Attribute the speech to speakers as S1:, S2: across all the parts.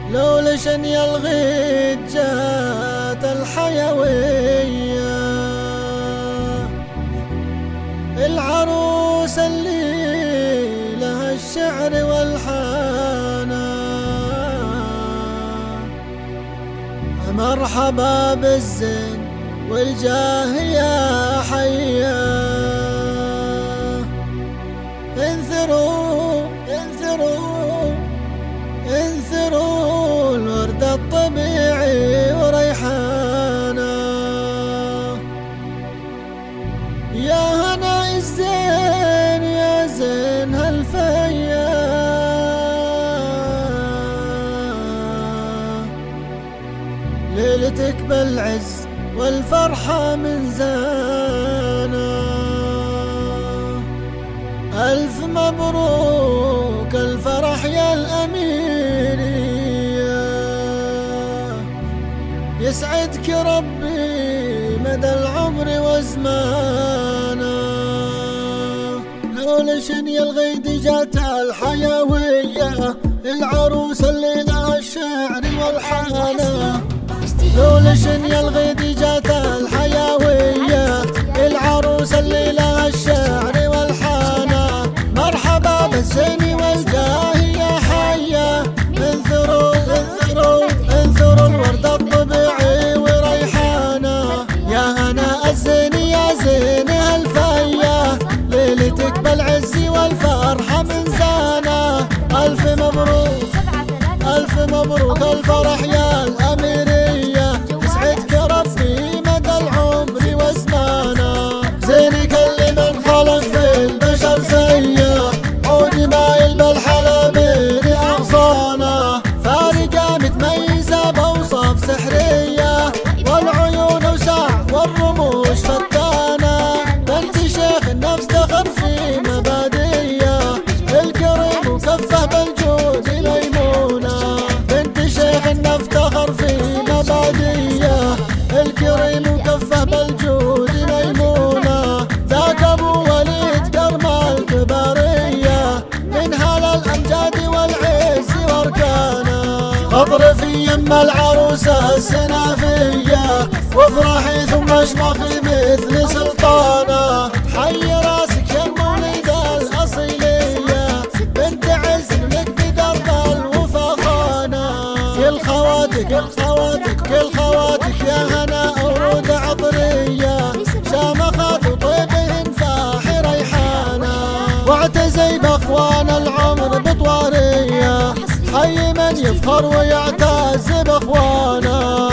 S1: لولا شن الغيد جات الحيوية، العروس اللي لها الشعر والحانة. مرحبا بالزين والجاه يا حيا، انثروا انثروا انثروا الورد الطبيعي وريحانه. يا هنا الزين يا زين هالفيا، ليلتك بالعز والفرحة من زانا. ألف مبروك الفرح يا الأميرية، يسعدك ربي مدى العمر وزمانا. لولا شني الغيد جات الحيوية، العروس اللي لها الشعر والحانة. لولا شني الغيد جات الحيوية، العروس اللي لها الشعر والحانة. مرحبا بالزين والجاه يا حيا، انثروا انثروا انثروا الورد الطبيعي وريحانة. يا هنا الزين يا زين هالفيا، ليلتك بالعز والفرحة من زانا. ألف مبروك ألف مبروك الفرح يا الأميرية، يسعدك ربي مدى العمر وزمانا. زينك اللي من خلق في البشر سيا، عودي مايل بالحلبين أغصانا. فارقة متميزة بأوصاف سحرية، والعيون وسع والرموش فتانة. بنت شيخ النفس تخر في مبادئية، الكريم وكفه بالجود ميمونة. بنت شيخ النفس تخر في مبادئية، الكريم وكفه بالجود ميمونة. ذاك ابو وليد كرم الكبارية، من هلا الامجاد والعز واركانه. اضرفي يم العروسة السنافية، وافرحي ثم اشمخي مثل سلطانة. حي راسك يا مولد الاصيلية، بنت عز لك بدرب الوفا خانة. كل خواتك يا هنا ورود عطرية، شامخات وطيبهن فاحي ريحانة. واعتزي باخوان العمر بطوارية، حي من يفخر ويعتز باخوانه.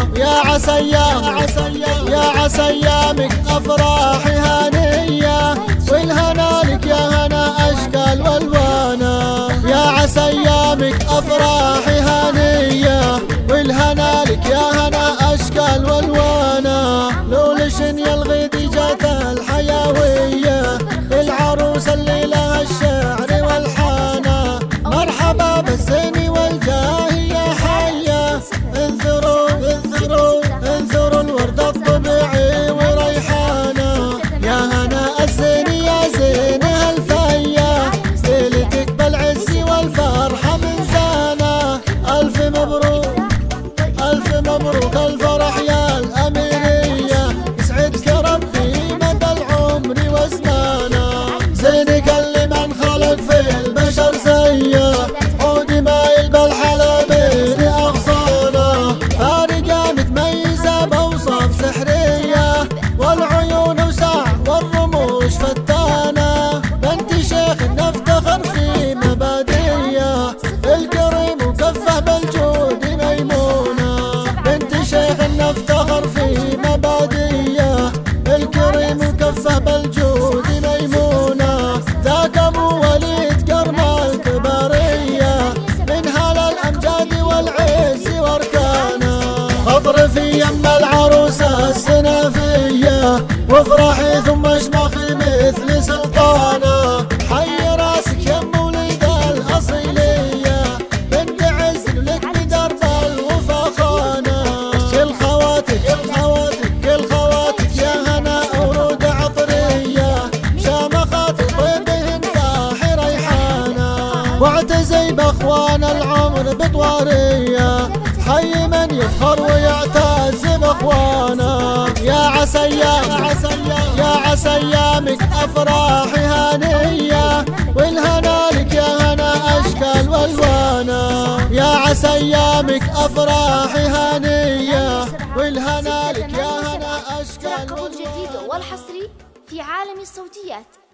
S1: يا عسى ايامك افراحي هانية، والهنا لك يا هنا اشكال والوانه. يا عسى ايامك افراحي هانية، والهنا لك يا هنا اشكال والوانه. لولا شني الغيد جات الحيوية، العروس اللي لها الشعر والحانة. مرحبا بالزين والجاه يا حيا، انثروا انثروا انثروا الورد الطبيعي وريحانة. يا هنا الزين يا زين هالفيا، ليلتك بالعز والفرحة من زانا. ألف مبروك ألف مبروك الفرح يا الأميرية، يسعدك ربي مدى العمر وزمانا. زينك اللي من خلق في البشر سيا، عودي مايل بالحلبين أغصانه. فارقة متميزة بأوصاف سحرية، والعيون وسع والرموش فتانة. بنت شيخ النفس تخر في مبادئية، الكريم وكفه بالجود ميمونة. بنت شيخ النفس تخر في مبادئية، الكريم وكفه بالجود ميمونة. ذاك ابو وليد كرم الكبارية، من هلا الامجاد والعز واركانه. اضرفي يم العروسة السنافية، وافرحي ثم اشمخي مثل سلطانة. حي راسك يا مولد الاصيلية، بنت عز لك بدرب الوفا خانة. كل خواتك يا هنا ورود عطرية، شامخات وطيبهن فاحي ريحانة. يعتزي باخوان العمر بطواريه، حي من يفخر ويعتز باخوانه. يا عسى ايامك افراحي هانيه، والهنا لك يا هنا اشكال والوانه. يا عسى ايامك افراحي هانيه، والهنا لك يا هنا اشكال والوانه.
S2: ترقبوا الجديد والحصري في عالم الصوتيات.